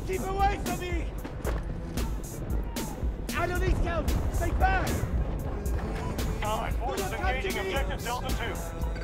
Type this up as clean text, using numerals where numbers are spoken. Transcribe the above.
Keep away from me! Enemy scout! Stay back! Allied forces engaging objective Delta 2.